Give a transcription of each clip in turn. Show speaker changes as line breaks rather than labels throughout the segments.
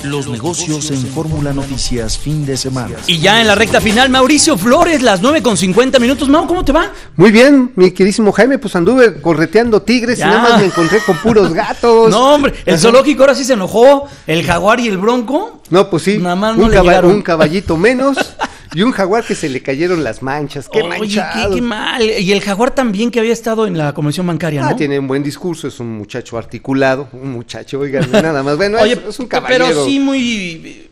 Los negocios en Fórmula Noticias fin de semana.
Y ya en la recta final, Mauricio Flores, las 9:50. Mau, ¿cómo te va?
Muy bien, mi queridísimo Jaime, pues anduve correteando tigres y nada más me encontré con puros gatos.
No, hombre, el zoológico ahora sí se enojó, el jaguar y el bronco.
No, pues sí,
nada más no
un caballito menos y un jaguar que se le cayeron las manchas. ¡Qué manchado!
Oye, qué mal. Y el jaguar también, que había estado en la convención bancaria, ¿no?
Tiene un buen discurso, es un muchacho articulado, oigan, nada más. Bueno,
oye,
es un caballero.
Pero sí muy...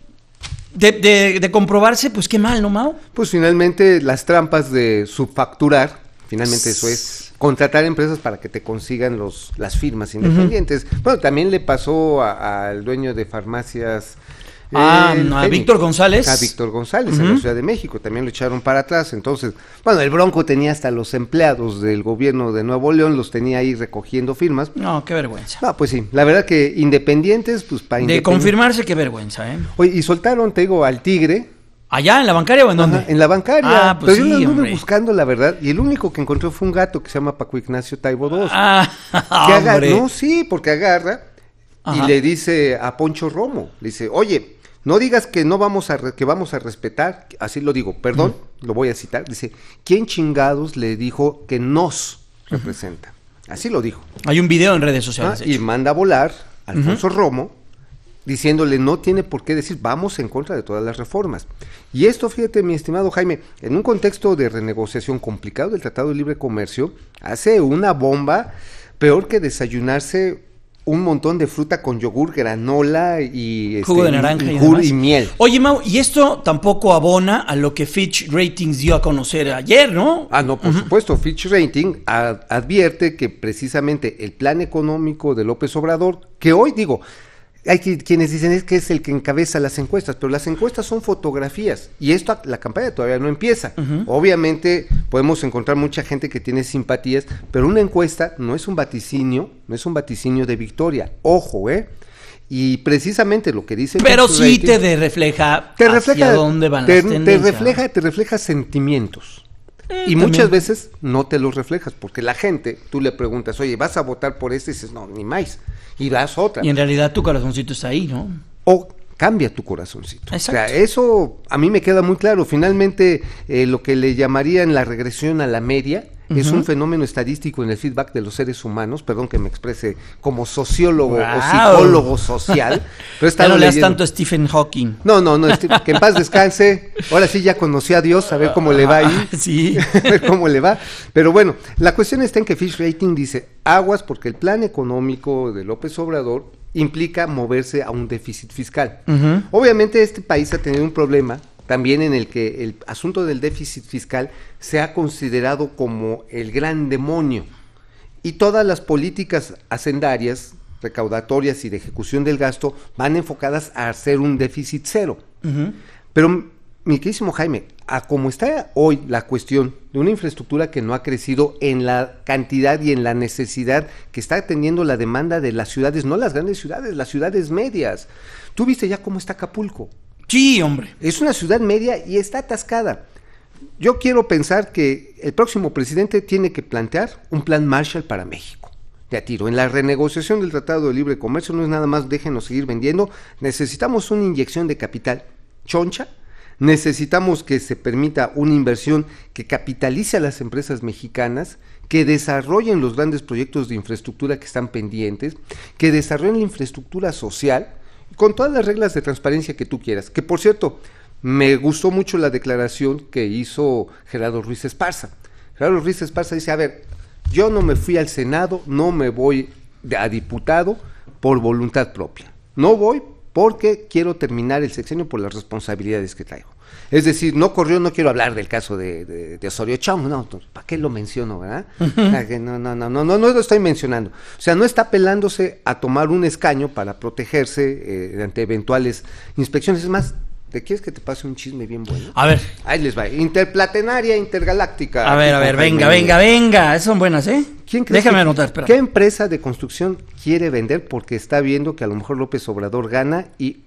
De comprobarse, pues qué mal, ¿no, Mau?
Pues finalmente las trampas de subfacturar, finalmente eso es contratar empresas para que te consigan las firmas independientes. Bueno, también le pasó al dueño de farmacias...
a Víctor González.
A Víctor González, en la Ciudad de México, también lo echaron para atrás. Entonces, bueno, el Bronco tenía hasta los empleados del gobierno de Nuevo León, los tenía ahí recogiendo firmas.
No, qué vergüenza.
No, pues sí, la verdad que independientes, pues para
de confirmarse, qué vergüenza, ¿eh?
Oye, y soltaron, te digo, al tigre.
¿Allá, en la bancaria o en dónde?
En la bancaria.
Pues
pero
sí,
yo lo anduve
hombre.
buscando, la verdad, y el único que encontré fue un gato que se llama Paco Ignacio Taibo II.
Hombre.
No, sí, porque agarra y le dice a Poncho Romo, le dice, oye, no digas que no vamos que vamos a respetar, así lo digo, perdón, lo voy a citar, dice, ¿quién chingados le dijo que nos representa? Así lo dijo.
Hay un video en redes sociales.
Y manda a volar a Alfonso Romo, diciéndole, no tiene por qué decir, vamos en contra de todas las reformas. Y esto, fíjate, mi estimado Jaime, en un contexto de renegociación complicado del Tratado de Libre Comercio, hace una bomba peor que desayunarse un montón de fruta con yogur, granola y
jugo de naranja
y miel.
Oye, Mau, y esto tampoco abona a lo que Fitch Ratings dio a conocer ayer, ¿no?
No, por supuesto, Fitch Rating advierte que precisamente el plan económico de López Obrador, que hoy digo, hay quienes dicen es que es el que encabeza las encuestas, pero las encuestas son fotografías y la campaña todavía no empieza. Obviamente podemos encontrar mucha gente que tiene simpatías, pero una encuesta no es un vaticinio de victoria. Ojo, y precisamente lo que dice
pero sí rating, te refleja hacia dónde van las tendencias.
Te refleja sentimientos. Y
también.
Muchas veces no te los reflejas, porque la gente, tú le preguntas, oye, ¿vas a votar por este? Y dices, no, ni más, y das otra.
Y en realidad tu corazoncito está ahí, ¿no?
O cambia tu corazoncito.
Exacto.
O sea, eso a mí me queda muy claro. Finalmente, lo que le llamarían la regresión a la media, es un fenómeno estadístico en el feedback de los seres humanos, perdón que me exprese como sociólogo o psicólogo social. Pero
ya no leas tanto a Stephen Hawking.
No, que en paz descanse. Ahora sí ya conocí a Dios, a ver cómo le va ahí.
Sí.
A ver cómo le va. Pero bueno, la cuestión está en que Fitch Rating dice, aguas porque el plan económico de López Obrador implica moverse a un déficit fiscal. Obviamente este país ha tenido un problema también en el que el asunto del déficit fiscal se ha considerado como el gran demonio, y todas las políticas hacendarias, recaudatorias y de ejecución del gasto van enfocadas a hacer un déficit cero. Pero, mi queridísimo Jaime, a como está hoy la cuestión de una infraestructura que no ha crecido en la cantidad y en la necesidad que está teniendo la demanda de las ciudades, no las grandes ciudades, las ciudades medias. ¿Tú viste ya cómo está Acapulco?
Sí, hombre.
Es una ciudad media y está atascada. Yo quiero pensar que el próximo presidente tiene que plantear un plan Marshall para México. De a tiro, en la renegociación del Tratado de Libre Comercio no es nada más déjenos seguir vendiendo, necesitamos una inyección de capital choncha, necesitamos que se permita una inversión que capitalice a las empresas mexicanas, que desarrollen los grandes proyectos de infraestructura que están pendientes, que desarrollen la infraestructura social, con todas las reglas de transparencia que tú quieras. Que por cierto, me gustó mucho la declaración que hizo Gerardo Ruiz Esparza. Gerardo Ruiz Esparza dice, a ver, yo no me fui al Senado, no me voy a diputado por voluntad propia. No voy porque quiero terminar el sexenio por las responsabilidades que traigo. Es decir, no quiero hablar del caso de Osorio Chong, no, ¿para qué lo menciono, verdad? No lo estoy mencionando. O sea, no está apelándose a tomar un escaño para protegerse ante eventuales inspecciones. Es más, ¿te quieres que te pase un chisme bien bueno?
A ver.
Ahí les va. Interplatenaria, intergaláctica.
A ver, venga. Son buenas, ¿eh? Déjame anotar, espera.
¿Qué empresa de construcción quiere vender porque está viendo que a lo mejor López Obrador gana y,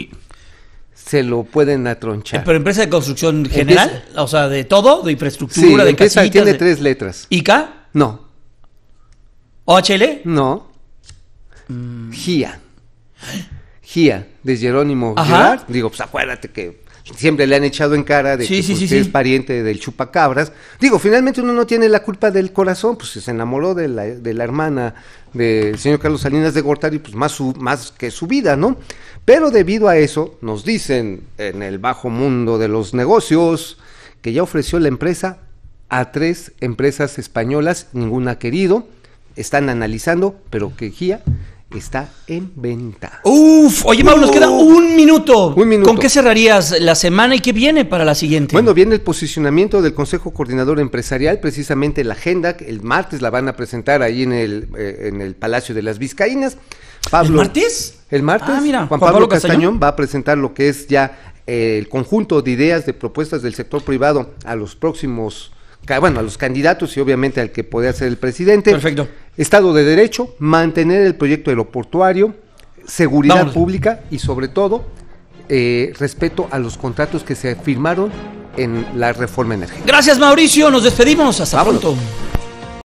se lo pueden atronchar?
¿Pero empresa de construcción general? O sea, de todo, de infraestructura, de casitas.
Tiene 3 letras.
¿ICA?
No.
¿OHL?
No. GIA. GIA de Jerónimo
Ajá.
Gerard, digo, pues acuérdate que siempre le han echado en cara de
Sí,
que
sí,
pues,
sí,
es
sí.
pariente del chupacabras. Digo, finalmente uno no tiene la culpa del corazón, pues se enamoró de la hermana del señor Carlos Salinas de Gortari, pues más que su vida, ¿no? Pero debido a eso, nos dicen en el bajo mundo de los negocios que ya ofreció la empresa a 3 empresas españolas, ninguna ha querido, están analizando, pero que GIA está en venta.
Uf, oye, Mau, nos queda un minuto.
Un minuto.
¿Con qué cerrarías la semana y qué viene para la siguiente?
Bueno, viene el posicionamiento del Consejo Coordinador Empresarial, precisamente la agenda, el martes la van a presentar ahí en el Palacio de las Vizcaínas.
¿El martes?
El martes,
Ah, mira,
Juan Pablo Castañón va a presentar lo que es ya el conjunto de ideas, de propuestas del sector privado a los próximos, a los candidatos y obviamente al que puede ser el presidente.
Perfecto.
Estado de Derecho, mantener el proyecto aeroportuario, seguridad
Vámonos.
pública y sobre todo respeto a los contratos que se firmaron en la reforma energética.
Gracias, Mauricio. Nos despedimos. Hasta
Vámonos.
pronto.